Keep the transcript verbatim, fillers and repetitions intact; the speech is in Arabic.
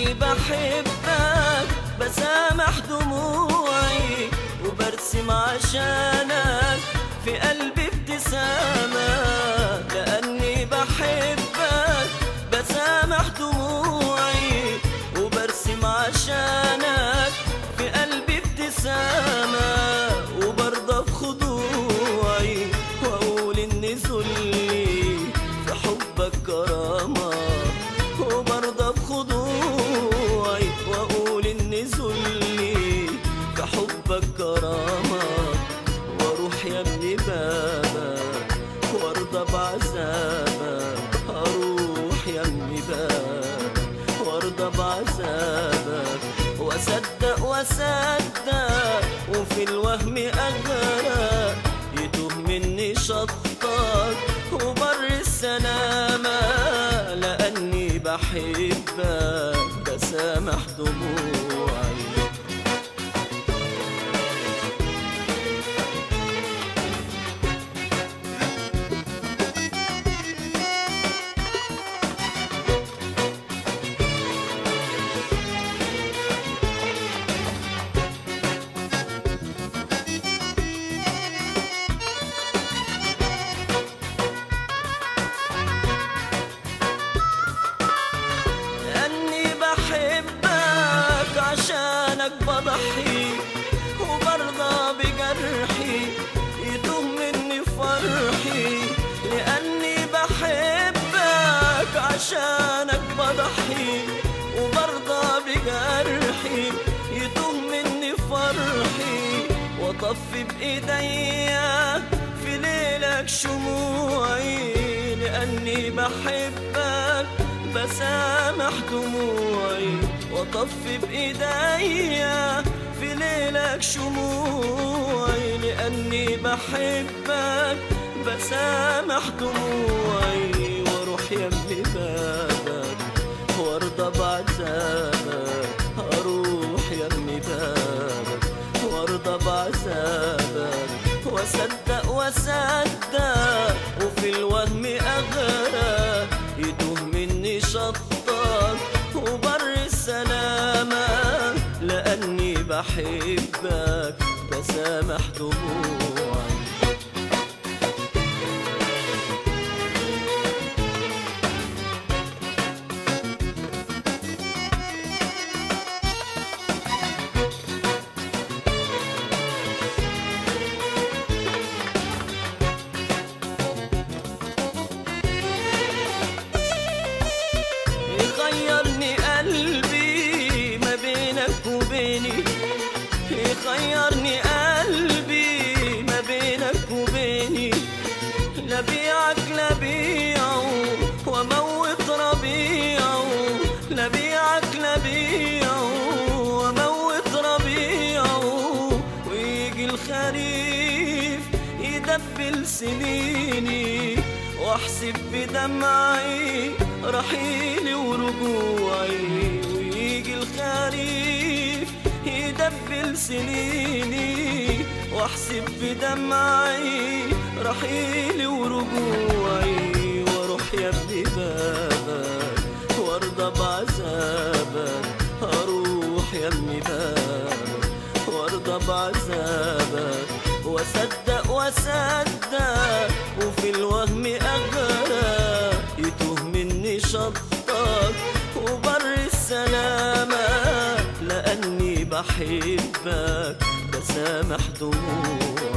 لأني بحبك بسامح دموعي وبرسم عشانك في قلبي ابتسامة. لأني بحبك بسامح دموعي وبرسم عشانك في قلبي ابتسامة. وبرضى بخضوعي وأقول إن ذلي في حبك كرامة. وبرضى بخضوعي وأقول إن ذلي في حبك كرامة. واروح يا ابن بابك وارضى بعذابك. اروح يا ابن بابك وارضى بعذابك. واصدق واصدق وفي الوهم اغرق. يتوه مني شطك وبر السلامة. لأني بحبك بسامح دموعي. عشانك بضحي وبرضى بجرحي. يتوه مني فرحي لأني بحبك. عشانك بضحي وبرضى بجرحي. يتوه مني فرحي وأطفي بإيديا في ليلك شموعي. لأني بحبك بسامح دموعي وأطفي بإيديا في ليلك شموعي. لأني بحبك بسامح دموعي. واروح يا ابن بابك وارضى بعذابك. اروح يا ابن بابك وارضى بعذابك. واصدق واصدق وفي الوهم اغرق. يتوه مني شطك وبر السلامة. لأني بحبك بسامح دموعي. يخيرني قلبي ما بينك وبيني. يخيرني قلبي ما بينك وبيني. لبيعك لبيعه واموت ربيعه. لبيعك لبيعه واموت ربيعه. ويجي الخريف يدبل سنيني واحسب بدمعي رحيلي ورجوعي. ويجي الخريف يدبل سنيني واحسب بدمعي رحيلي ورجوعي. واروح يا ابن بابك وارضى بعذابك. اروح يا ابن بابك وارضى بعذابك. واصدق واصدق وفي الوهم اغرق. يتوه مني شطك وبر السلامة. لأني بحبك بسامح دموعي.